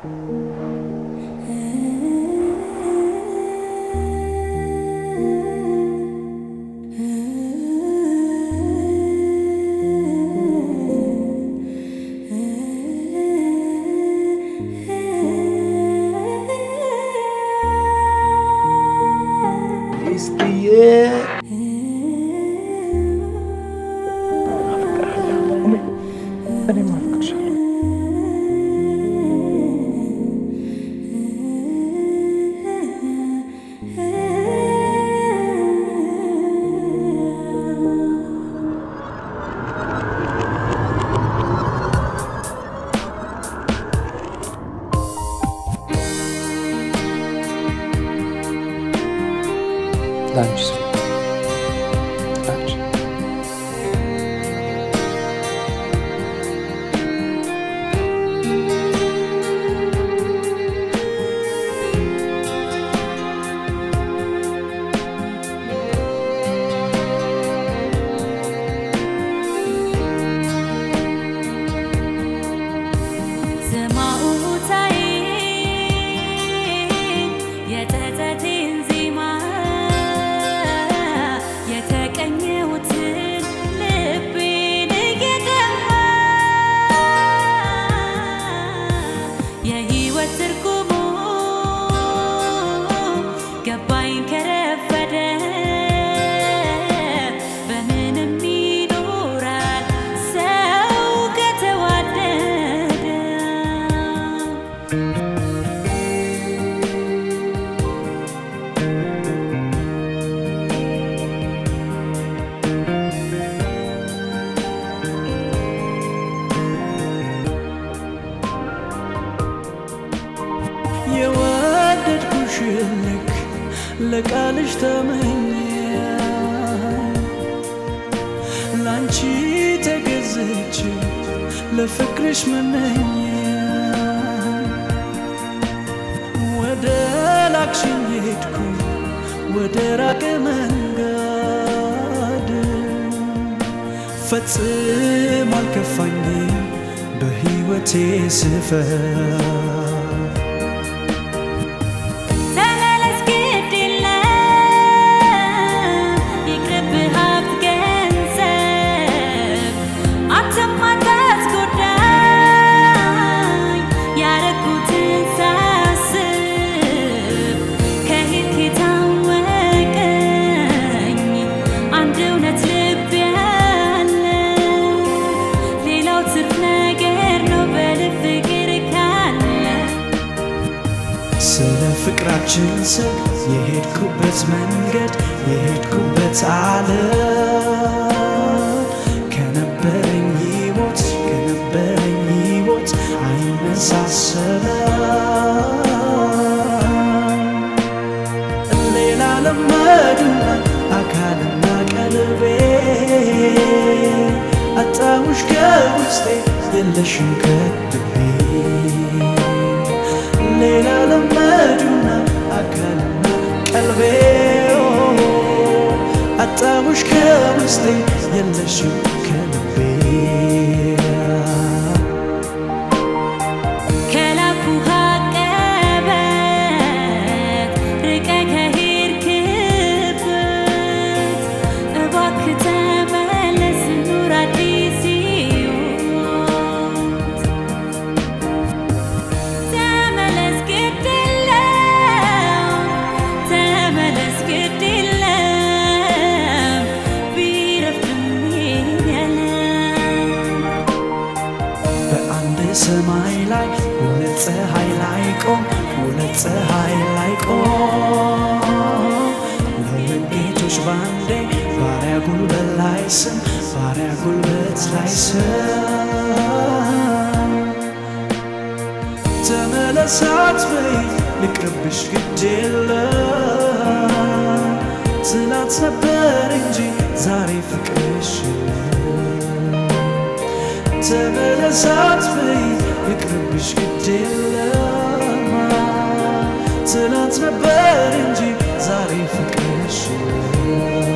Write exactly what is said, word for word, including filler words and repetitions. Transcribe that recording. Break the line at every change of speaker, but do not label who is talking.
Lunch. Lunch. የወደድኩሽልክ ለቃልሽ ተመኘ ላንቺ ተገዝቼ ለፍቅርሽ መነኝ ወደ ላክሽኝ ሄድኩ ወደ ራቀ መንገድ ፈጽሞ አልከፋኝም በሕይወቴ ስፈር ስለ ፍቅራችን ሰግ የሄድኩበት መንገድ የሄድኩበት ዓለም ከነበረኝ ሕይወት ከነበረኝ ሕይወት አይመሳሰልም ሌላ ለመዱና አካልና ቀልቤ አጣሁሽ ከውስጤ የለሽም ከልቤ ሌላ ለመዱና አካልና ቀልቤ አጣሁሽ ከውስጤ የለሽም ከልቤ
ከላኩህ አቀበት ርቀህ ከሄድክበት እባክህ ተመለስ ኑር አዲስ
ሰማይ ላይ ሁለት ፀሐይ ላይ ቆም ሁለት ፀሐይ ላይ ቆም ለጌቶች ባንዴ ባሪያ ጉልበት ላይ ስም ባሪያ ጉልበት ላይ ስም ተመለሳት በይ ልቅርብሽ ግድ የለም ትናንት ነበር እንጂ ዛሬ ፍቅርሽ ተመለሳት በይ ልቅርብሽ ግድ የለም ትናንት ነበር እንጂ ዛሬ ፍቅርሽ